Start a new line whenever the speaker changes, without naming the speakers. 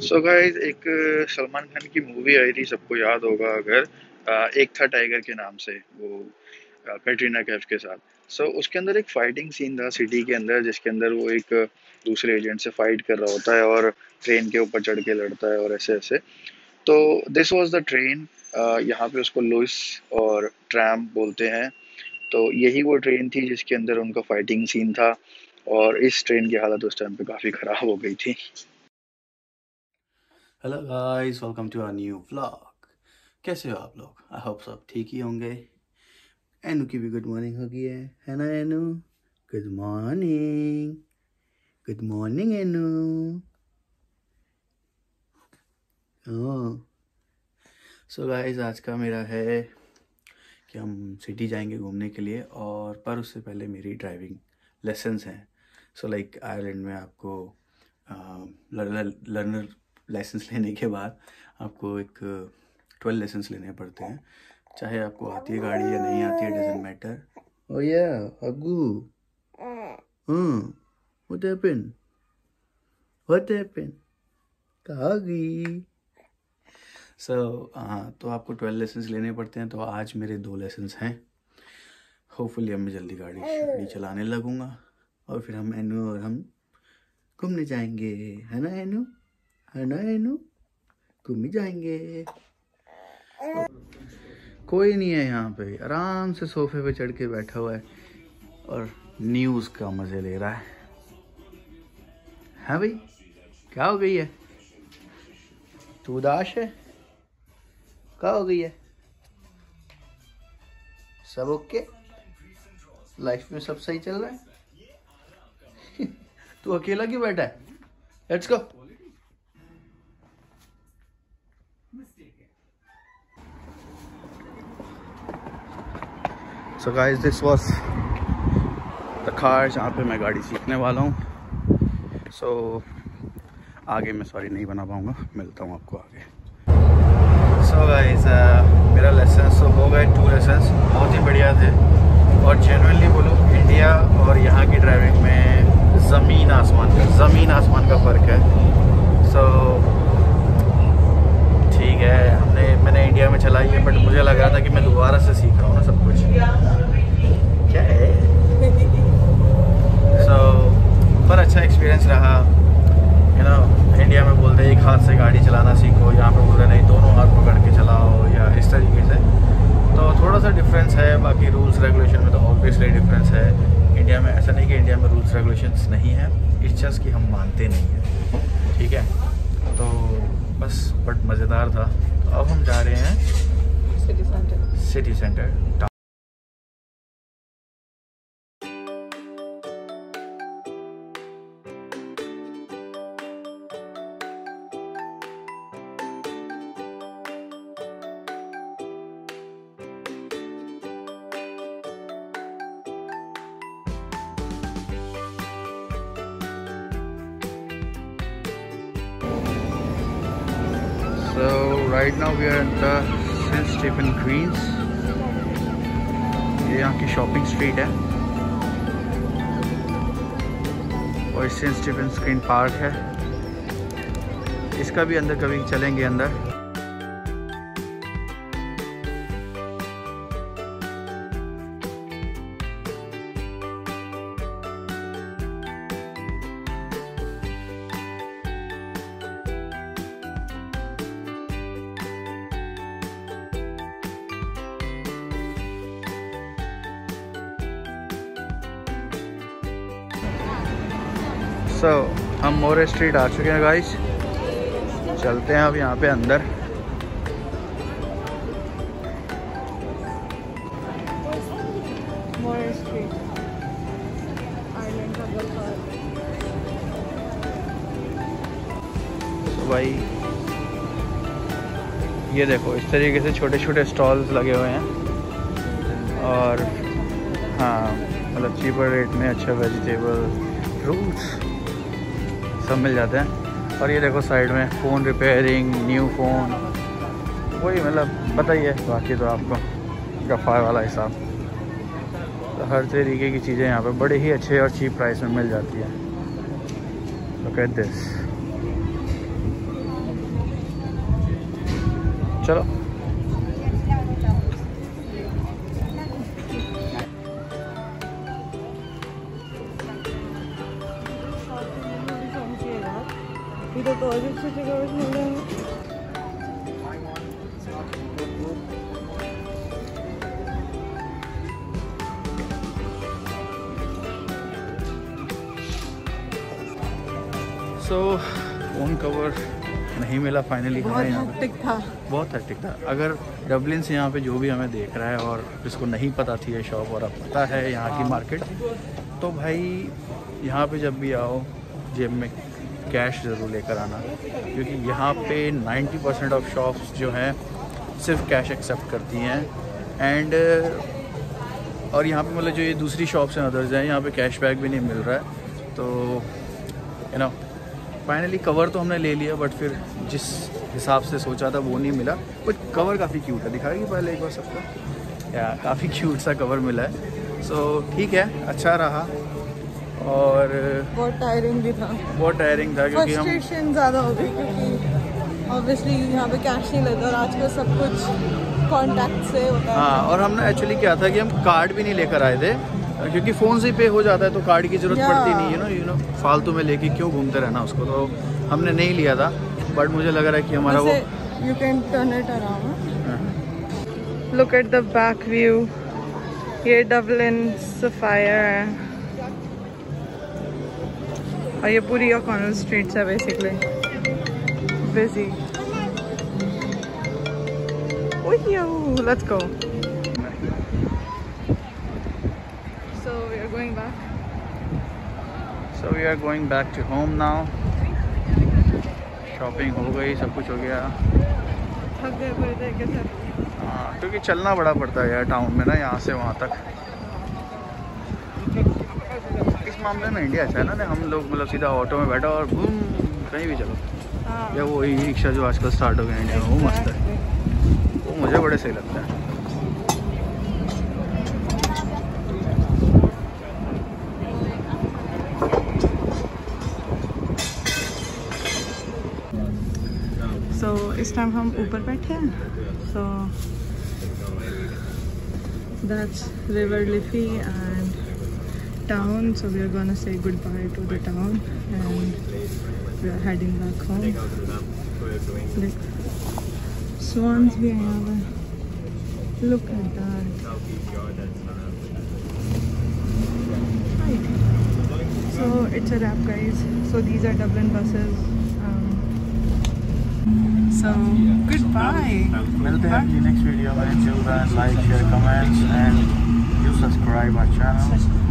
So guys, एक सलमान खान की movie आई थी, सबको याद होगा अगर, एक था टाइगर के नाम से, वो कैटरीना कैफ के साथ। उसके अंदर एक फाइटिंग सीन था सिटी के अंदर, जिसके अंदर वो एक दूसरे एजेंट से फाइट कर रहा होता है और ट्रेन के ऊपर चढ़ के लड़ता है और ऐसे ऐसे। तो दिस वाज द ट्रेन। यहाँ पे उसको लुइस और ट्रैम बोलते हैं। तो यही वो ट्रेन थी जिसके अंदर उनका फाइटिंग सीन था, और इस ट्रेन की हालत उस टाइम पे काफ़ी ख़राब हो गई थी।
Hello guys, welcome to our new vlog. कैसे हो आप लोग? आई होप सब ठीक ही होंगे। एनु की भी गुड मॉर्निंग हो गई है ना Anu? Good morning, good morning Anu. So guys, आज का मेरा है कि हम सिटी जाएंगे घूमने के लिए, और पर उससे पहले मेरी ड्राइविंग लेसन्स हैं। सो लाइक आयरलैंड में आपको लर्नर लाइसेंस लेने के बाद आपको एक 12 लेसन्स लेने पड़ते हैं, चाहे आपको आती है गाड़ी या नहीं आती है, doesn't matter. Oh yeah Aggu, what happened, what happened, कहाँ गई? तो आपको 12 लेसन्स लेने पड़ते हैं। तो आज मेरे 2 लेसन्स हैं। होपफुली अब मैं जल्दी गाड़ी चलाने लगूंगा, और फिर हम एनु और हम घूमने जाएंगे, है ना एनु? है ना एनु? घूमने जाएंगे। कोई नहीं है यहाँ पे, आराम से सोफे पे चढ़ के बैठा हुआ है और न्यूज़ का मजे ले रहा है भाई? क्या हो गई है? तू उदास है? क्या हो गई है? सब ओके? लाइफ में सब सही चल रहा है? तू अकेला क्यों बैठा है? Let's go. So guys, this was the car जहाँ पे मैं गाड़ी सीखने वाला हूँ। सो आगे मैं नहीं बना पाऊँगा, मिलता हूँ आपको आगे। सो गाइस, मेरा लेसन तो हो गए, 2 लेसन्स बहुत ही बढ़िया थे, और जेन्युइनली बोलो इंडिया और यहाँ की ड्राइविंग में ज़मीन आसमान का फ़र्क है। सो ठीक है, मैंने इंडिया में चलाई है, बट मुझे लग रहा था कि मैं दोबारा से सीख रहा हूँ ना सब कुछ। क्या है? पर अच्छा एक्सपीरियंस रहा। इंडिया में बोलते हैं एक हाथ से गाड़ी चलाना सीखो, यहाँ पे बोल रहे नहीं, दोनों हाथ पकड़ के चलाओ या इस तरीके से। तो थोड़ा सा डिफरेंस है, बाकी रूल्स रेगुलेशन में तो ऑब्वियसली डिफरेंस है। इंडिया में ऐसा नहीं कि इंडिया में रूल्स रेगुलेशंस नहीं है, इट्स जस्ट कि हम मानते नहीं हैं, ठीक है? तो बस बट मज़ेदार था। तो अब हम जा रहे हैं city centre. So right now we are at the St. Stephen Greens। ये यहाँ की शॉपिंग स्ट्रीट है, और सेंट स्टीफन ग्रीन पार्क है। इसका भी अंदर कभी चलेंगे अंदर। हम मोरे स्ट्रीट आ चुके हैं गाइस, चलते हैं अब यहाँ पे अंदर।
मोरे स्ट्रीट आइलैंड का
तो भाई ये देखो, इस तरीके से छोटे छोटे स्टॉल्स लगे हुए हैं, और हाँ मतलब चीपर रेट में अच्छा वेजिटेबल, फ्रूट्स सब मिल जाते हैं। और ये देखो साइड में फ़ोन रिपेयरिंग, न्यू फ़ोन, वही मतलब बताइए, बाकी तो आपको गफ़ार वाला हिसाब। तो हर तरीके की चीज़ें यहाँ पे बड़े ही अच्छे और चीप प्राइस में मिल जाती है। Look at this. चलो।
इधर तो और अच्छे जगह मिल रहे हैं।
सो फ़ोन कवर नहीं मिला फाइनली हमें।
बहुत हेक्टिक था,
बहुत हेक्टिक था। अगर डबलिन से यहाँ पे जो भी हमें देख रहा है और जिसको नहीं पता थी ये शॉप और अब पता है यहाँ की मार्केट, तो भाई यहाँ पे जब भी आओ जेब में कैश ज़रूर लेकर आना, क्योंकि यहाँ पे 90% ऑफ शॉप्स जो हैं सिर्फ कैश एक्सेप्ट करती हैं। एंड और यहाँ पे मतलब जो ये दूसरी शॉप्स हैं अदर्स हैं, यहाँ पे कैशबैक भी नहीं मिल रहा है। तो यू नो फाइनली कवर तो हमने ले लिया, बट फिर जिस हिसाब से सोचा था वो नहीं मिला। बट कवर काफ़ी क्यूट है, दिखाएगी पहले एक बार सबको। या काफ़ी क्यूट सा कवर मिला है। सो ठीक है, अच्छा रहा। और
बहुत टायरिंग भी था।
बहुत टायरिंग था क्योंकि हम
फ्रस्ट्रेशन ज़्यादा हो गई, क्योंकि ऑब्वियसली यहाँ पे कैश नहीं लेते और आजकल सब कुछ कॉन्टैक्ट से होता है।
हाँ, और हमने एक्चुअली क्या था कि हम कार्ड भी नहीं लेकर आए थे, क्योंकि फ़ोन से ही पे हो जाता है तो कार्ड की ज़रूरत पड़ती नहीं है। यू नो फालतू में लेके क्यों घूमते रहना उसको, तो हमने नहीं लिया था। बट मुझे लग रहा है कि हमारा वो
you can turn it around, look at the back view. ये डबलिन सफायर है और ये पूरी ओकॉनल स्ट्रीट्स है basically busy. Let's go.
So we are going back to home now. Shopping हो गई, सब कुछ हो गया।
थक गए पूरी तरीके से।
हाँ, क्योंकि चलना बड़ा पड़ता है यार टाउन में ना, यहाँ से वहाँ तक। इस मामले में इंडिया अच्छा है ना, हम लोग मतलब सीधा ऑटो में बैठा और बूम कहीं भी चलो।
हाँ।
या वो ई रिक्शा जो आजकल स्टार्ट हो गया इंडिया में, वो मस्त है, वो मुझे बड़े सही लगता है।
So इस टाइम हम ऊपर बैठे हैं। So that's River Liffey and town. So we are gonna say goodbye to the town and we are heading back home. Look, swans भी हैं यहाँ पे। Look at that. Right. So it's a wrap, guys. So these are Dublin buses. So goodbye.
मिलते हैं next video में। Till then, like, share, comments and you subscribe our channel.